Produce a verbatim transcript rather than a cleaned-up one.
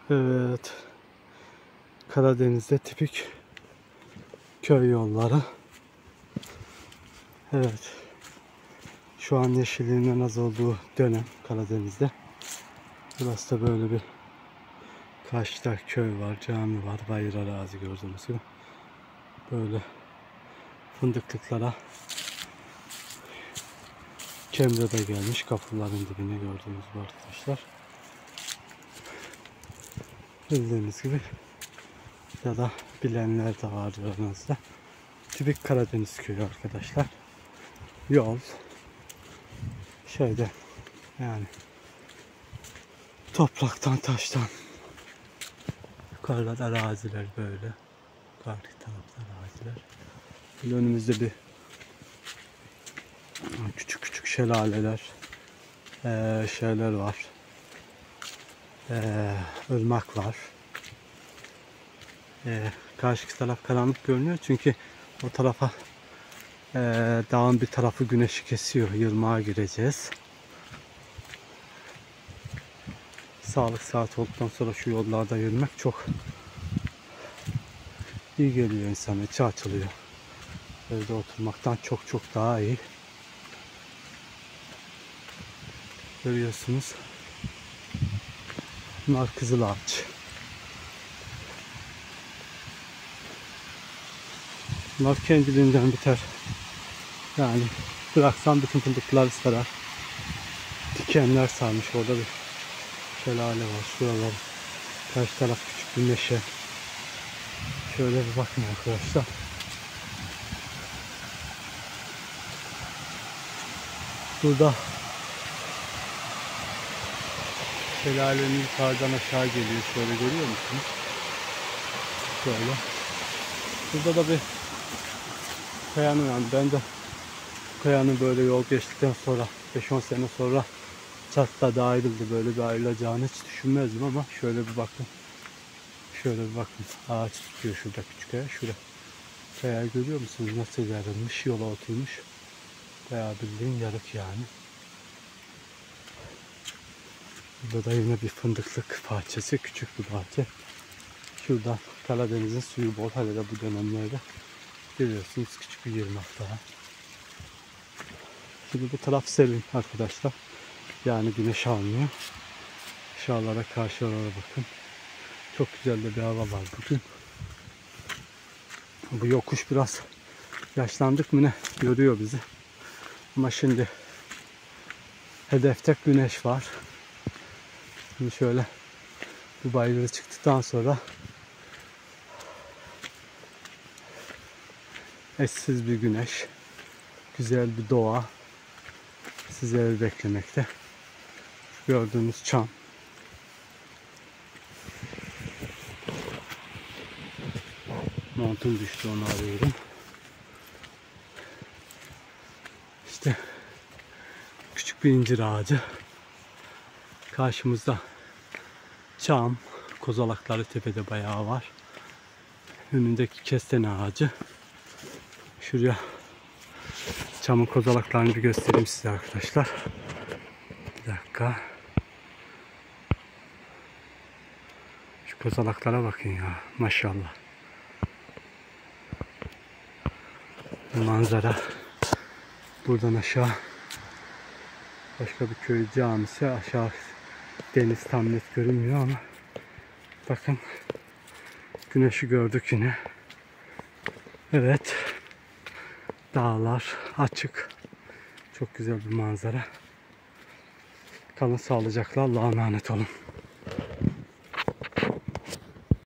Evet. Karadeniz'de tipik köy yolları. Evet. Şu an yeşilliğin en az olduğu dönem Karadeniz'de. Burası da böyle bir karşıda köy var, cami var, bayır arazi gördüğünüz gibi. Böyle fındıklıklara kemre de gelmiş, kapıların dibine gördüğünüz bu arkadaşlar. Bildiğiniz gibi ya da bilenler de vardır aranızda. Tipik Karadeniz köyü arkadaşlar. Yol şeyde yani topraktan taştan, yukarıda araziler böyle, yukarı tarafta araziler. Böyle önümüzde bir küçük küçük şelaleler, ee, şeyler var, ee, ırmak var. Ee, karşı taraf karanlık görünüyor çünkü o tarafa ee, dağın bir tarafı güneşi kesiyor. Yırmağa gireceğiz. Sağlık saat olduktan sonra şu yollarda yürümek çok iyi geliyor insana, içi açılıyor. Evde oturmaktan çok çok daha iyi. Görüyorsunuz. Bunlar kızıl ağaç. Bunlar kendiliğinden biter. Yani bıraksam bütün fındıklar sarar. Dikenler sarmış. Orada bir şelale var. Şuralar. Karşı taraf küçük bir meşe. Şöyle bir bakın arkadaşlar. Burada şelalenin yukarıdan aşağı geliyor. Şöyle görüyor musunuz? Şöyle. Burada da bir kayanın, yani ben de kayanın böyle yol geçtikten sonra beş on sene sonra çatta ayrıldı, böyle bir ayrılacağını hiç düşünmezdim ama şöyle bir bakın. Şöyle bir bakın. Ağaç tutuyor şurada, küçük kaya. Şurada. Kaya görüyor musunuz? Nasıl yarılmış, yola oturmuş. Bayağı bildiğin yarık yani. Burada da yine bir fındıklık bahçesi. Küçük bir bahçe. Şuradan Karadeniz'in suyu bol. Hele de bu dönemlerde görüyorsunuz küçük bir yırmak daha. Şimdi bu taraf serin arkadaşlar. Yani güneş almıyor. Aşağılara karşı oralara bakın. Çok güzel de bir hava var bugün. Bu yokuş biraz yaşlandık mı ne görüyor bizi. Ama şimdi hedefte güneş var. Şimdi şöyle bu bayırı çıktıktan sonra eşsiz bir güneş, güzel bir doğa sizleri beklemekte. Gördüğünüz çam. Montum düştü, onu arıyorum. İşte küçük bir incir ağacı. Karşımızda çam, kozalakları tepede bayağı var. Önündeki kestane ağacı. Şuraya çamın kozalaklarını bir göstereyim size arkadaşlar. Bir dakika. Şu kozalaklara bakın ya, maşallah. Manzara. Buradan aşağı başka bir köy camisi, aşağı deniz tam net görünmüyor ama bakın güneşi gördük yine. Evet, dağlar açık, çok güzel bir manzara. Kalın sağlıcakla, Allah'a emanet olun.